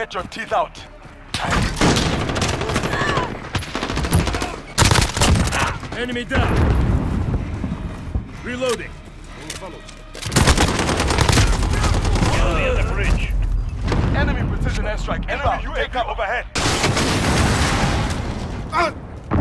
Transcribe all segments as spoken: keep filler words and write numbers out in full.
get your teeth out. Enemy down. Reloading. Enemy at the bridge. Enemy precision airstrike. Enemy U A V overhead. Ah!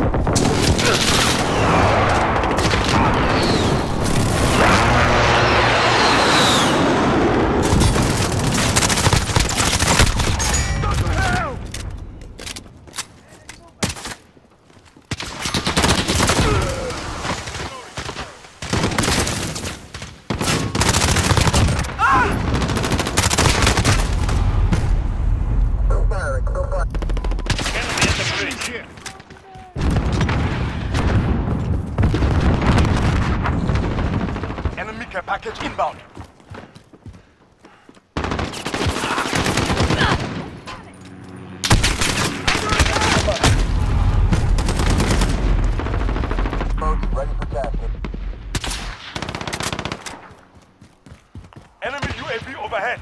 Package inbound. Boats ready for tasking. Enemy U A V overhead.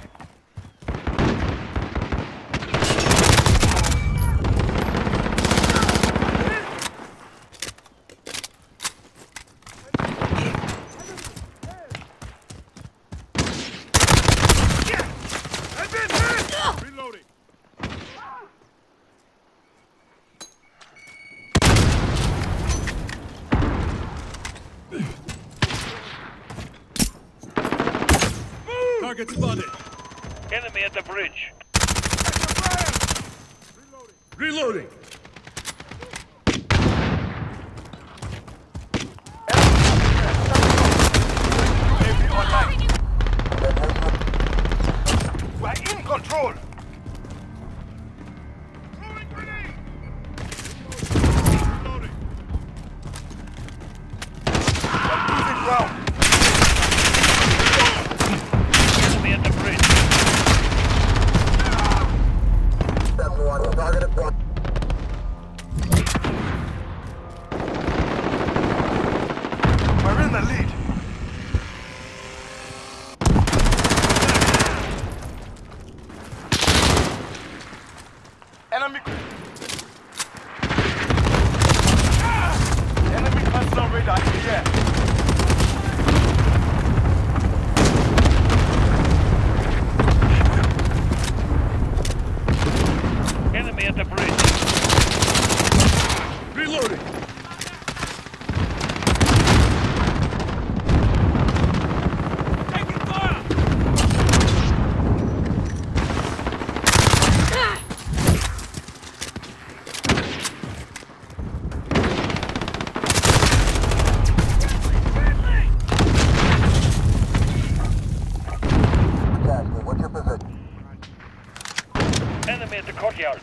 Target spotted. Enemy at the bridge. Reloading. U A V online. We're in control. We're losing ground. Enemy at the bridge. seven one, target at one. We're in the lead. Enemy. Enemy personal radar in the air. Enemy at the bridge. Reloading. Taking fire. Tasking, what's your position? Enemy at the courtyard.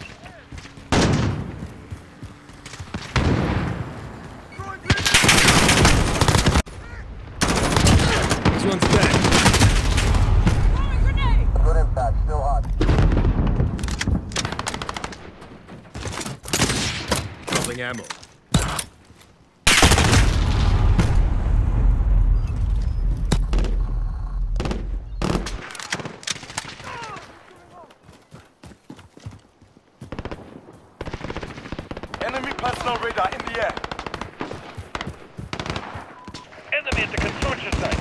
This one's dead. Good impact, still hot. Dropping ammo. Enemy personal radar in the air. Enemy at the construction site.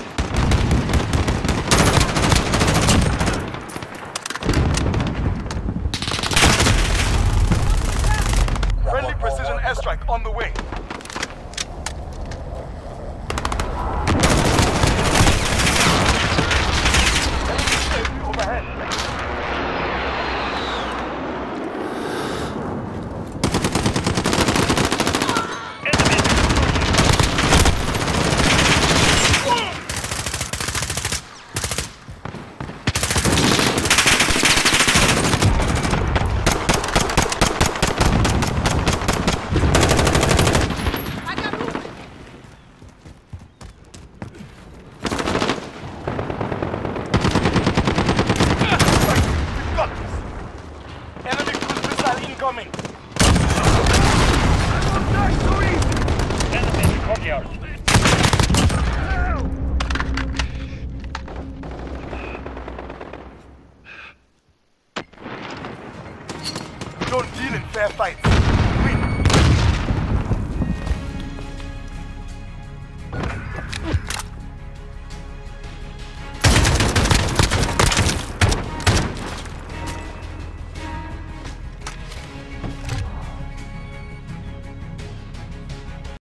Friendly precision airstrike on the way. Enemy U A V overhead. Enemy at the We've got this. Enemy cruise missile incoming. Enemy at the courtyard. fair fights.